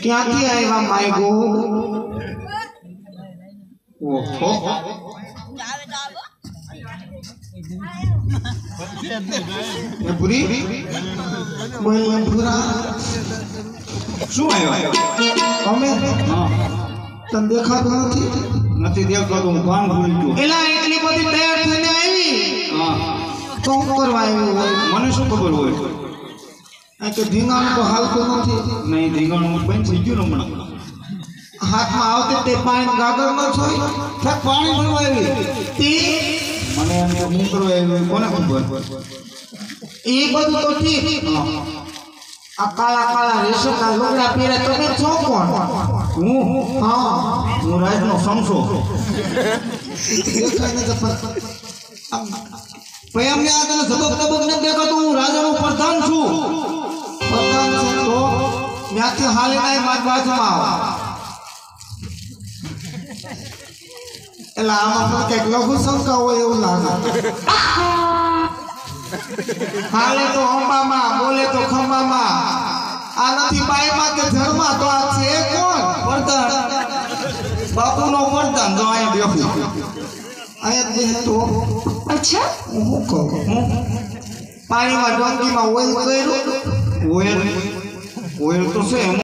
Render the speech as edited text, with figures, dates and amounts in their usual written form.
ક્યાંથી આવ્યા માયગો? ઓહો એ પૂરી બોલ પૂરા શું આવ્યો? અમે હા તને દેખાતું નથી? નથી દેખતો તો હું ભાન ભૂલી ગયો. એલા એટલી બધી તૈયાર થઈને આવી હા તો હું કરવા આવ્યું હોય? મને શું ખબર હોય? આ કે ધીંગાણું તો હાલતું નથી. નહીં ધીંગાણું બંધ થઈ ગયું ને હમણાં. હાથમાં આવતે તે પાણી ગાગર ન છોય પાણી ભરવા આવી તે મને એમ તો હું કરવા આવી કોને ખબર? એ બધું તો ઠીક. આ કાળા કાળા રેશમના લુગડા પહેરે તમે છો કોણ? હું હા હું રાજનો સમસો. દેખાય ને ભાઈ અમને આ તને ધબક ધબક નથી દેખાતું? હું રાજાનો પ્રધાન છું. પ્રધાન છે તો ત્યાંથી હાલીને મારી બાજુમાં આવો. એટલે આમાં પણ કંઈક લઘુ શંકા હોય એવું લાગે. હાલે તો અંબામાં, બોલે તો ખંભામાં. આ નથી બાઈમાં કે ધરમાં, તો આ છે કોણ? પ્રધાન બાપુનો પ્રધાન તો અહીંયા બેઠું. અહીંયા જ બેસતો. અચ્છા હું શું કહું? પાણીમાં ડોંગીમાં ઓઇલ કર્યું. ઓયલ ઓયલ તો છે.